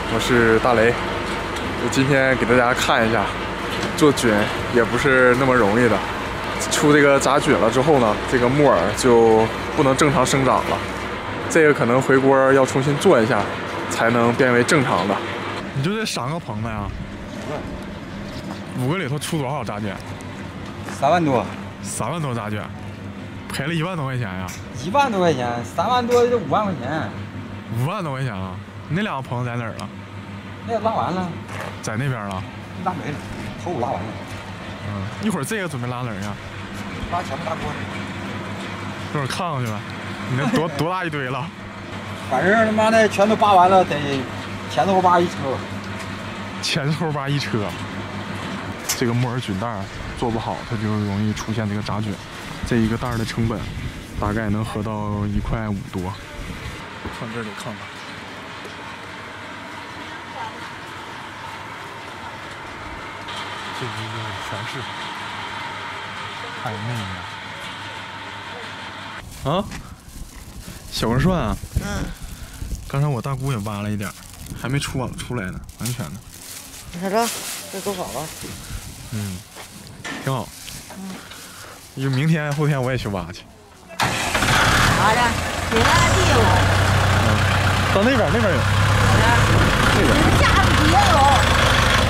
我是大雷。我今天给大家看一下，做菌也不是那么容易的。出这个杂菌了之后呢，这个木耳就不能正常生长了。这个可能回锅要重新做一下，才能变为正常的。你就这3个棚子呀？5个里头出多少杂菌 ？3万多。 3万多杂菌，赔了1万多块钱呀 ？1万多块钱，3万多就5万块钱。 5万多块钱啊！你那2个棚子在哪儿了？ 那拉完了， 在那边了。 拉没了，头拉完了。 一会儿这个准备拉哪儿呀？ 拉前面大锅。 一会儿看看去吧。你那多大一堆了？ 反正他妈的全都扒完了，得前后扒一车。 前后扒一车。这个木耳菌袋做不好，它就容易出现这个杂菌。这一个袋的成本大概能合到1.5块多。看这里看看。这一个全是，还有那个啊，小根蒜啊。刚才我大姑也挖了一点，还没出来呢，完全的。 你看这，这多少了？ 挺好。因为明天后天我也去挖去。 好的，你挖地有。 到那边有。 好的。那个架子底下有。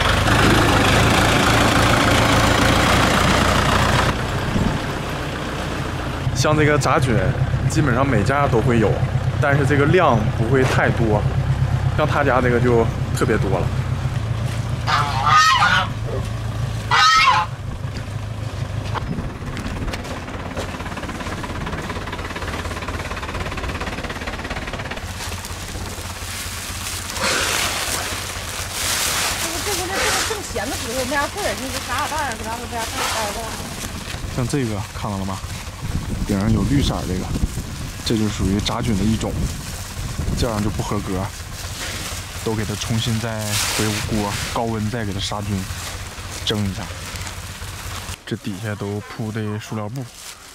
像这个杂菌，基本上每家都会有，但是这个量不会太多。像他家这个就特别多了。 这个正闲的时候没啥事儿，你就撒点蛋，给他们这样待着。 像这个看到了吗？顶上有绿色这个，这就属于杂菌的一种，这样就不合格，都给它重新再回锅，高温再给它杀菌，蒸一下。这底下都铺的塑料布，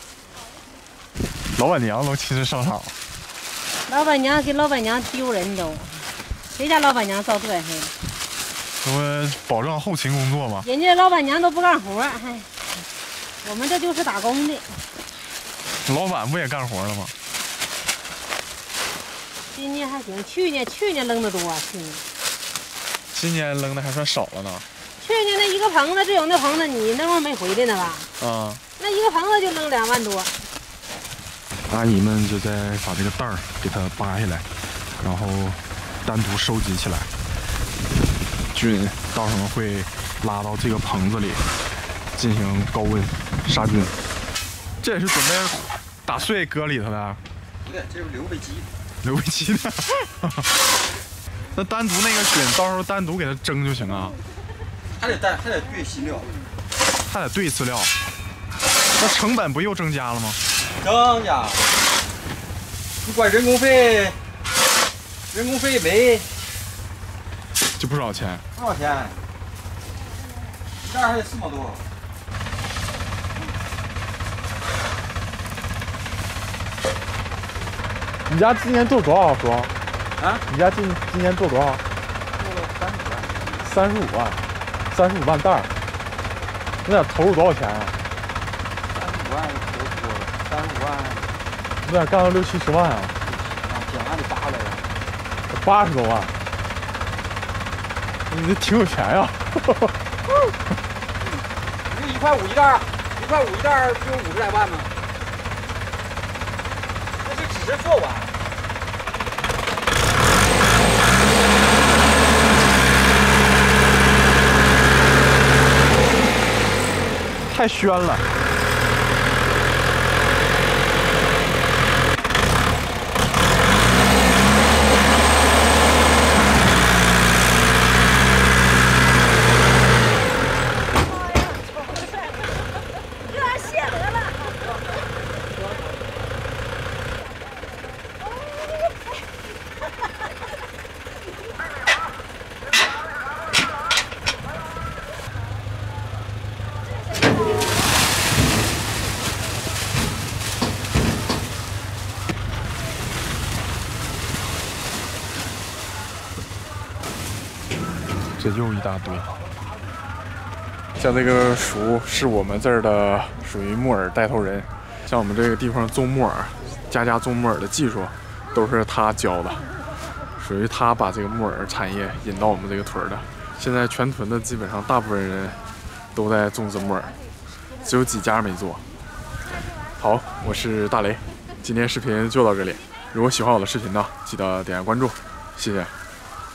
老板娘都亲自上场。 老板娘给老板娘丢人都，谁家老板娘遭这事儿？ 这不保证后勤工作吗？ 人家老板娘都不干活，哎，我们这就是打工的。 老板不也干活了吗？ 今年还行，去年扔的多，去年。 今年扔的还算少了呢。 去年那一个棚子，只有那棚子你那会儿没回来呢吧？ 啊。 那一个棚子就扔2万多。 阿姨们就在把这个袋儿给它扒下来，然后单独收集起来。菌到时候会拉到这个棚子里进行高温杀菌。这也是准备打碎搁里头的。 不对，这是留备鸡。 留备鸡的。那单独那个菌，到时候单独给它蒸就行啊。 还得兑新料。 还得兑饲料。那成本不又增加了吗？ 增加。你管人工费没？ 就不少钱。 多少钱？这还得4毛多。 你家今年做多少说？ 啊？ 你家今年做多少？ 做了35万。 35万袋儿。那得投入多少钱啊 ？35万投多了，35万。 那得干到60、70万啊。 减还得80来 80多万。你这挺有钱呀！ 你就1块5一袋，1块5一袋不就50来万吗？那就只是做完。 太宣了。 这又一大堆。像这个叔是我们这儿的属于木耳带头人，像我们这个地方种木耳，家种木耳的技术都是他教的，属于他把这个木耳产业引到我们这个屯的。现在全屯的基本上大部分人都在种植木耳，只有几家没做。好，我是大雷，今天视频就到这里。如果喜欢我的视频呢，记得点赞关注，谢谢。